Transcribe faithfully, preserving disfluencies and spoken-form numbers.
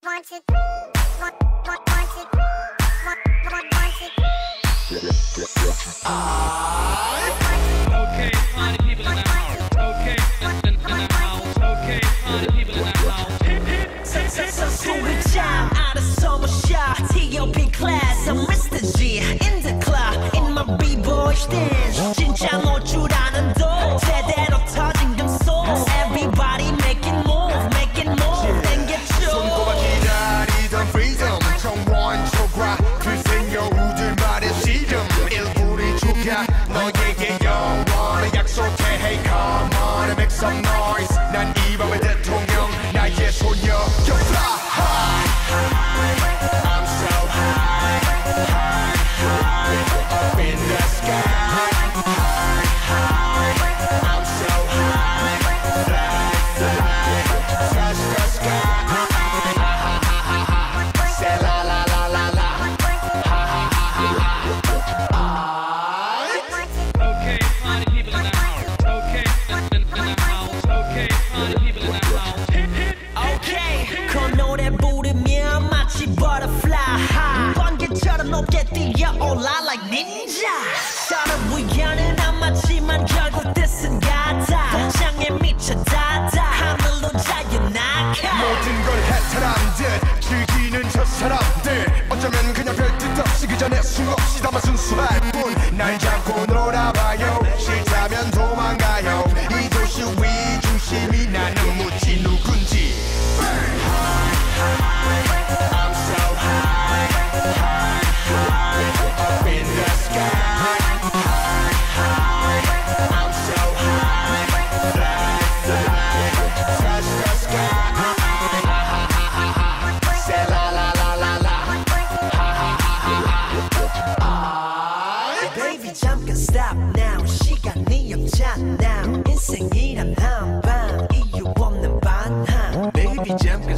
One, two, three. One, one, one, two, three. One, one, one, two, three. Okay, party people in the house. Okay, in, in the house. Okay, party people in the house. Hip, hip, 소리장 out of summer shot T O P class I'm Mister G in the club in my b-boy stance 진짜 놀 줄 아는 도 제대로 터진 금속 Everybody making move making move 땡겼죠 손꼽아 기다리던 freedom 청원초과 그 생여우들 말의 시름 일부리 조각 너에게 영원을 약속해 Hey come on and make some noise 난 이 밤의 대통령 나의 소녀 You fly high I'm so high high high up in the sky high high I'm so high fly fly touch the sky say la la la la la ha ha ha ha ha okay, party people in the house. Okay, in, in, in the house. Okay, party people in the house. Hip, hip, Okay 그 노래 부르면 마치 butterfly high 번개처럼 높게 뛰어올라 like ninja 서로 우연은 안 맞지만 결국 뜻은 같아 동창에 미쳐 닿아 하늘로 자유 나가 모든 걸 해탈한 듯 즐기는 저 사람들 어쩌면 그냥 별뜻 없이 그 전에 수없이 담아 순수할 뿐 날 잡고 놀아봐요 싫다면 도망가요 이 도시 위중심이 나는 묻지 누군지 I'm so high high high up in the sky high high I'm so high fly fly touch the sky say la la la la la ha ha ha ha Baby 잠깐 stop now 시간이 없잖아 인생이란 한방 이유 없는 반항 Baby 잠깐